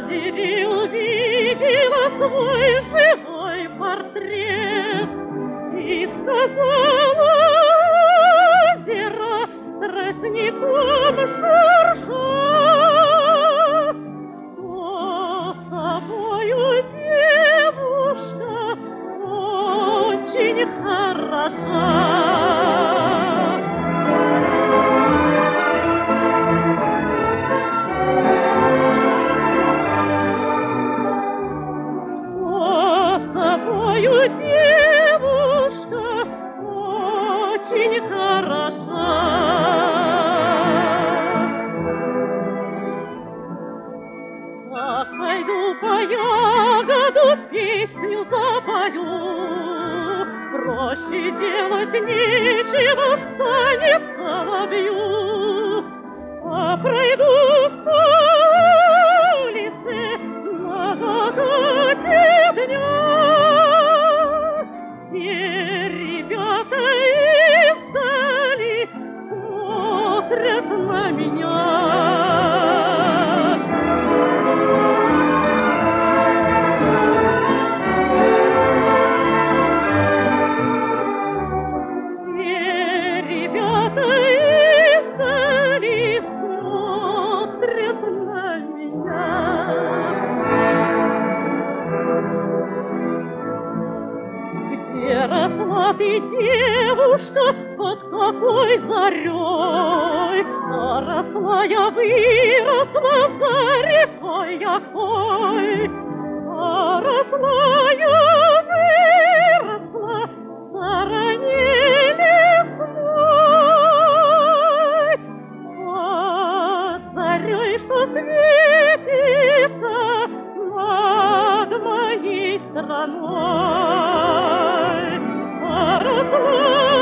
озере увидела свой живой портрет и сказала озеро тростником шурша: «Кто собою девушка очень хороша». Девушка очень хороша. Так пойду по ягоду, песню запою. Проще делать нечего, станет соловью. А пройдусь по улице на закате дня. Все ребята издали смотрят на меня. Все ребята издали смотрят на меня. Где росла ты, девушка, под какой зарей? А росла я, выросла за рекой Якой. А росла я, выросла в стороне лесной. Под зарей, что светится над моей страной. Росла